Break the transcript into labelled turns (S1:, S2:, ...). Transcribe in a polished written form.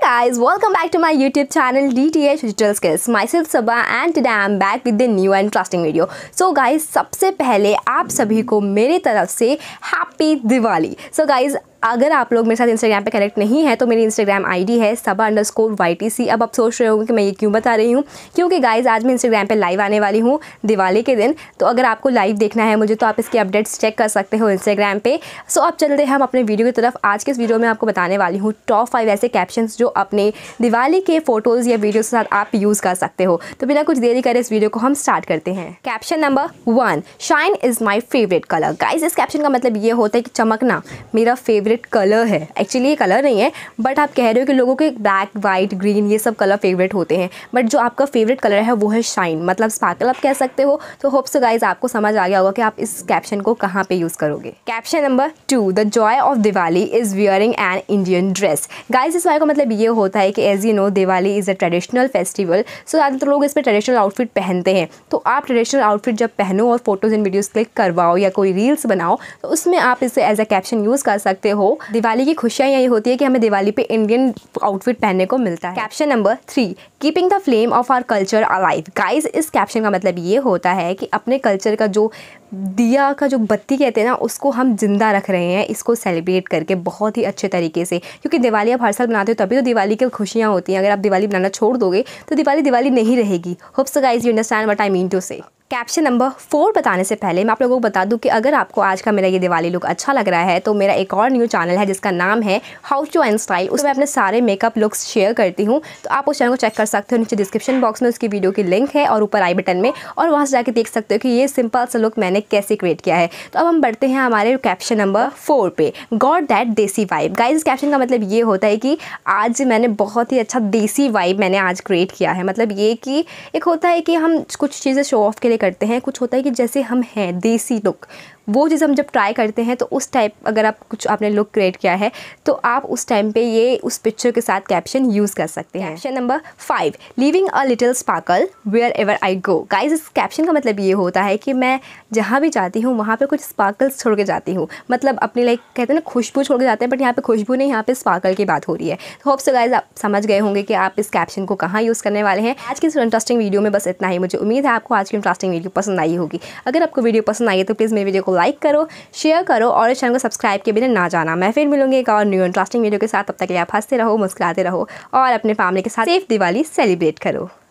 S1: guys, welcome back to my YouTube channel DTH Digital Skills. Myself Saba and today I am back with the new and interesting video. So guys, सबसे पहले आप सभी को मेरे तरफ से happy Diwali. So guys, अगर आप लोग मेरे साथ इंस्टाग्राम पे कनेक्ट नहीं है तो मेरी इंस्टाग्राम आईडी है Saba_YTC. अब आप सोच रहे होंगे कि मैं ये क्यों बता रही हूँ, क्योंकि गाइज आज मैं इंस्टाग्राम पे लाइव आने वाली हूँ दिवाली के दिन. तो अगर आपको लाइव देखना है मुझे तो आप इसके अपडेट्स चेक कर सकते हो इंस्टाग्राम पे. सो अब चलते हैं हम अपने वीडियो की तरफ. आज के इस वीडियो में आपको बताने वाली हूँ टॉप 5 ऐसे कैप्शंस जो अपने दिवाली के फोटोज़ या वीडियो के साथ आप यूज़ कर सकते हो. तो बिना कुछ देरी करे इस वीडियो को हम स्टार्ट करते हैं. Caption number 1, shine is my favourite colour. Guys इस कैप्शन का मतलब ये होता है कि चमकना मेरा फेवरेट कलर है. एक्चुअली ये कलर नहीं है, बट आप कह रहे हो कि लोगों के ब्लैक, वाइट, ग्रीन ये सब कलर फेवरेट होते हैं, बट जो आपका फेवरेट कलर है वो है शाइन, मतलब स्पार्कल आप कह सकते हो. तो होप सो गाइज आपको समझ आ गया होगा कि आप इस कैप्शन को कहाँ पे यूज़ करोगे. Caption number 2, the joy of Diwali is wearing an Indian dress. Guys इस वाले का मतलब ये होता है कि as you know Diwali is a traditional festival. So ज़्यादातर लोग इस पर ट्रेडिशनल आउटफिट पहनते हैं. तो आप ट्रेडिशनल आउटफिट जब पहनो और फोटोज़ एंड वीडियोज़ क्लिक करवाओ या कोई रील्स बनाओ तो उसमें आप इसे एज अ कैप्शन यूज़ कर सकते हो. दिवाली की खुशियाँ यही होती है कि हमें दिवाली पे इंडियन आउटफिट पहनने को मिलता है. Caption number 3, keeping the flame of our culture alive. Guys इस कैप्शन का मतलब ये होता है कि अपने कल्चर का जो दिया का जो बत्ती कहते हैं ना उसको हम जिंदा रख रहे हैं, इसको सेलिब्रेट करके बहुत ही अच्छे तरीके से. क्योंकि दिवाली आप हर साल बनाते हो तभी तो दिवाली की खुशियाँ होती हैं. अगर आप दिवाली बनाना छोड़ दोगे तो दिवाली नहीं रहेगी. Hope so guys you understand what I mean to say. Caption number 4 बताने से पहले मैं आप लोगों को बता दूं कि अगर आपको आज का मेरा ये दिवाली लुक अच्छा लग रहा है तो मेरा एक और न्यू चैनल है जिसका नाम है हाउ टू एंड स्टाइल. उसमें मैं अपने सारे मेकअप लुक्स शेयर करती हूँ. तो आप उस चैनल को चेक कर सकते हो. नीचे डिस्क्रिप्शन बॉक्स में उसकी वीडियो की लिंक है और ऊपर आई बटन में, और वहाँ से जाकर देख सकते हो कि ये सिंपल सा लुक मैंने कैसे क्रिएट किया है. तो अब हम बढ़ते हैं हमारे कैप्शन नंबर 4 पे. Got that desi vibe. Guys इस कैप्शन का मतलब ये होता है कि आज मैंने बहुत ही अच्छा देसी वाइब मैंने आज क्रिएट किया है. मतलब ये कि एक होता है कि हम कुछ चीज़ें शो ऑफ के लिए करते हैं, कुछ होता है कि जैसे हम हैं देसी लुक, वो चीज़ हम जब ट्राई करते हैं तो उस टाइप अगर आप कुछ आपने लुक क्रिएट किया है तो आप उस टाइम पे ये उस पिक्चर के साथ कैप्शन यूज़ कर सकते हैं. Caption number 5, living a little sparkle wherever I go. Guys इस कैप्शन का मतलब ये होता है कि मैं जहाँ भी जाती हूँ वहाँ पे कुछ स्पार्कल्स छोड़ के जाती हूँ. मतलब अपनी लाइक कहते हैं ना खुशबू छोड़ के जाते हैं, बट यहाँ पे खुशबू नहीं, यहाँ पे स्पार्कल की बात हो रही है. तो होप सो गाइज आप समझ गए होंगे कि आप इस कैप्शन को कहाँ यूज़ करने वाले हैं. आज की इस इंटरेस्टिंग वीडियो में बस इतना ही. मुझे उम्मीद है आपको आज की इंटरेस्टिंग वीडियो पसंद आई होगी. अगर आपको वीडियो पसंद आई है तो प्लीज़ मेरी वीडियो को लाइक करो, शेयर करो और इस चैनल को सब्सक्राइब के बिना ना जाना. मैं फिर मिलूंगी एक और न्यू इंटरेस्टिंग वीडियो के साथ. तब तक के लिए आप हंसते रहो, मुस्कुराते रहो और अपने फैमिली के साथ सेफ दिवाली सेलिब्रेट करो.